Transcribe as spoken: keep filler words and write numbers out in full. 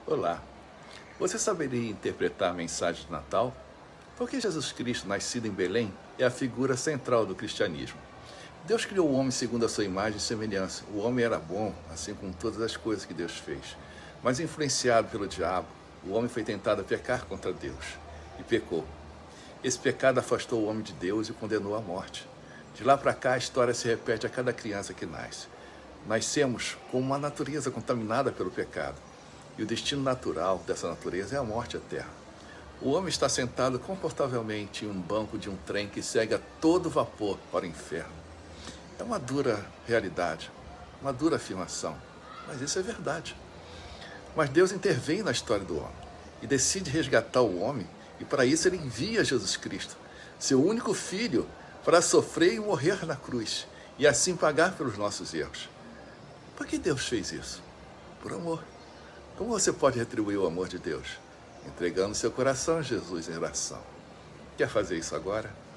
Olá, você saberia interpretar a mensagem de Natal? Porque Jesus Cristo, nascido em Belém, é a figura central do cristianismo. Deus criou o homem segundo a sua imagem e semelhança. O homem era bom, assim como todas as coisas que Deus fez. Mas influenciado pelo diabo, o homem foi tentado a pecar contra Deus e pecou. Esse pecado afastou o homem de Deus e o condenou à morte. De lá para cá, a história se repete a cada criança que nasce. Nascemos com uma natureza contaminada pelo pecado. E o destino natural dessa natureza é a morte eterna. O homem está sentado confortavelmente em um banco de um trem que segue a todo vapor para o inferno. É uma dura realidade, uma dura afirmação, mas isso é verdade. Mas Deus intervém na história do homem e decide resgatar o homem, e para isso ele envia Jesus Cristo, seu único filho, para sofrer e morrer na cruz, e assim pagar pelos nossos erros. Por que Deus fez isso? Por amor. Como você pode retribuir o amor de Deus? Entregando seu coração a Jesus em oração. Quer fazer isso agora?